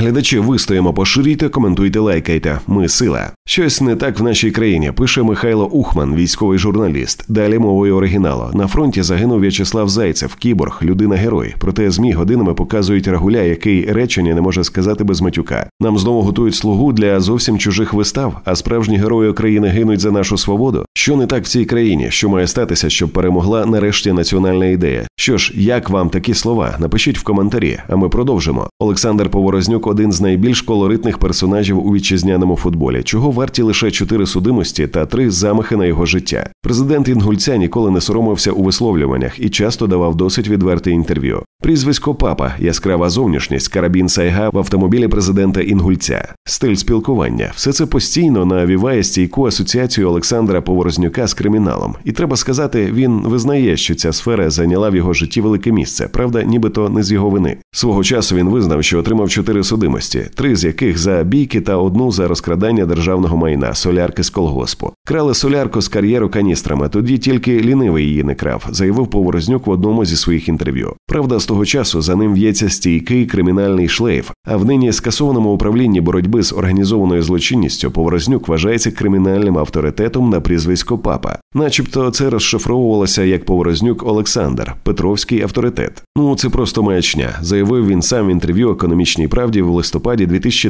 Глядачі, вистоїмо, поширюйте, коментуйте, лайкайте. Ми – сила. Щось не так в нашій країні, пише Михайло Ухман, військовий журналіст. Далі мовою оригіналу. На фронті загинув В'ячеслав Зайцев, кіборг, людина-герой. Проте ЗМІ годинами показують Рагуля, який речення не може сказати без матюка. Нам знову готують слугу для зовсім чужих вистав, а справжні герої України гинуть за нашу свободу. Що не так в цій країні? Що має статися, щоб перемогла нарешті національна ідея? Що ж, як вам такі слова? Напишіть в коментарі, а ми продовжимо. Олександр Поворознюк – один з найбільш колоритних персонажів у вітчизняному футболі, чого варті лише 4 судимості та 3 замахи на його життя. Президент Інгульця ніколи не соромився у висловлюваннях і часто давав досить відверте інтерв'ю. Прізвисько Папа, яскрава зовнішність, карабін Сайга в автомобілі президента Інгульця. Стиль спілкування – все це постійно навіває стійку асоціацію Олександра Поворознюка з криміналом. І треба сказати, він визнає, що ця сфера зайняла в його житті велике місце, правда, нібито не з його вини. Свого часу він визнав, що отримав 4 судимості, 3 з яких за бійки та 1 за розкрадання державного майна – солярки з колгоспу. Крали солярку з кар'єру каністрами, тоді тільки лінивий її не крав, заявив Поворознюк в одному зі своїх інтерв'ю. Правда, з того часу за ним в'ється стійкий кримінальний шлейф, а в нині скасованому управлінні боротьби з організованою злочинністю Поворознюк вважається кримінальним авторитетом на прізвисько Папа. Начебто це розшифровувалося як Поворознюк Олександр, Петровський авторитет. Ну, це просто маячня, заявив він сам в інтерв'ю «Економічній правді» в листопаді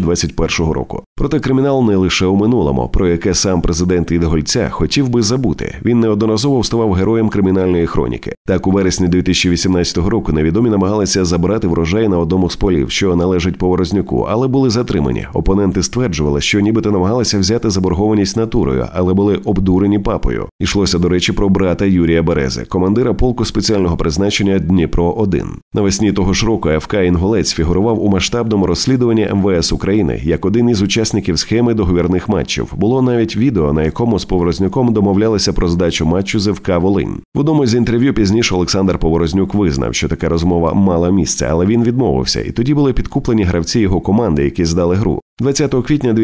2021 року. Проте кримінал не лише у минулому, про яке сам президент Інгульця хотів би забути. Він неодноразово ставав героєм кримінальної хроніки. Так, у вересні 2018 року невідомі намагалися забрати врожай на одному з полів, що належить Поворознюку, але були затримані. Опоненти стверджували, що нібито намагалися взяти заборгованість натурою, але були обдурені Папою. Йшлося, до речі, про брата Юрія Берези, командира полку спеціального призначення Дніпро-1. Навесні того ж року АФК «Інгулець» фігурував у масштабному розслідуванні МВС України як один із учасників схеми договірних матчів. Було навіть відео, на якому з Поворознюком домовлялися про здачу матчу з ФК «Волинь». В одному з інтерв'ю пізніше Олександр Поворознюк визнав, що така розмова мала місце, але він відмовився, і тоді були підкуплені гравці його команди, які здали гру. 20 квітня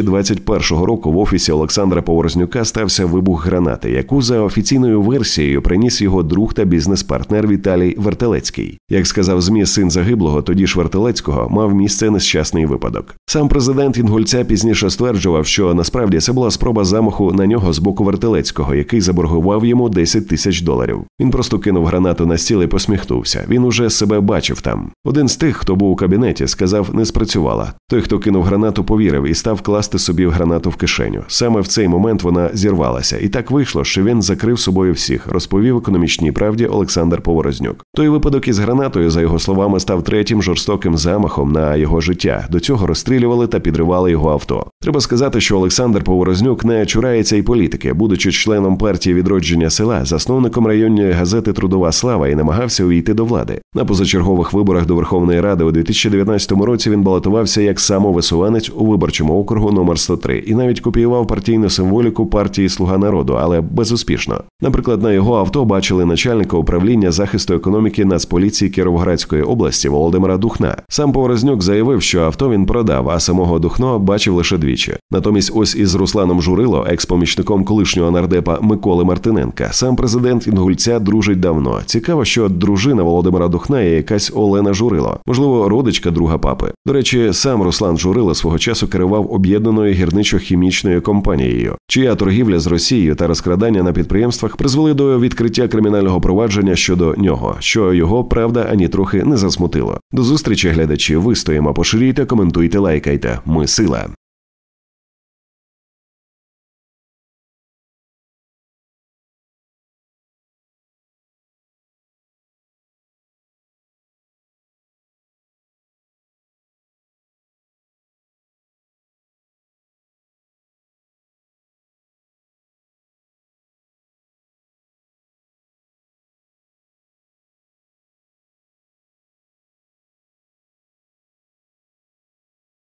2021 року в офісі Олександра Поворознюка стався вибух гранати, яку за офіційною версією приніс його друг та бізнес-партнер Віталій Вертелецький. Як сказав ЗМІ, син загиблого, тоді ж Вертелецького, мав місце нещасний випадок. Сам президент Інгульця пізніше стверджував, що насправді це була спроба замаху на нього з боку Вертелецького, який заборгував йому $10 тисяч. Він просто кинув гранату на стіл і посміхнувся. Він уже себе бачив там. Один з тих, хто був у кабінеті, сказав, не спрацювала. Той, хто кинув гранату, повірив і став класти собі гранату в кишеню. Саме в цей момент вона зірвалася. І так вийшло, що він закрив собою всіх, розповів «Економічній правді» Олександр Поворознюк. Той випадок із гранатою, за його словами, став 3-м жорстоким замахом на його життя. До цього розстрілювали та підривали його авто. Треба сказати, що Олександр Поворознюк не чурається й політики. Будучи членом партії «Відродження села», засновником районної газети «Трудова слава» і намагався увійти до влади. На позачергових виборах до Верховної Ради у 2019 році він балотувався як самовисуванець у виборчому округу номер 103 і навіть копіював партійну символіку партії «Слуга народу», але безуспішно. Наприклад, на його авто бачили начальника управління захисту економіки Нацполіції Кіровоградської області Володимира Духна. Сам Поворознюк заявив, що авто він продав, а самого Духно бачив лише двічі. Натомість ось із Русланом Журило, екс-помічником колишнього нардепа Миколи Мартиненка, сам президент Інгульця дружить давно. Цікаво, що дружина Володимира Духна є якась Олена Журило, можливо, родичка друга Папи. До речі, сам Руслан Журило свого часу керував об'єднаною гірничо-хімічною компанією, чия торгівля з Росією та розкрадання на підприємствах призвели до відкриття кримінального провадження щодо нього, що його, правда, ані трохи не засмутило. До зустрічі, глядачі, вистоїмо, поширюйте, коментуйте, лайкайте. Ми – сила.